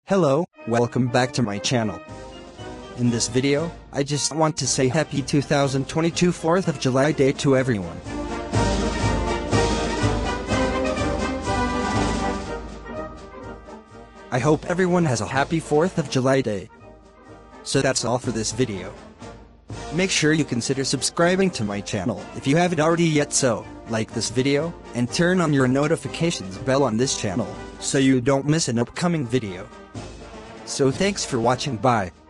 Hello, welcome back to my channel. In this video, I just want to say happy 2022 4th of July Day to everyone. I hope everyone has a happy 4th of July Day. So that's all for this video. Make sure you consider subscribing to my channel if you haven't already yet, so like this video and turn on your notifications bell on this channel so you don't miss an upcoming video. So thanks for watching, bye.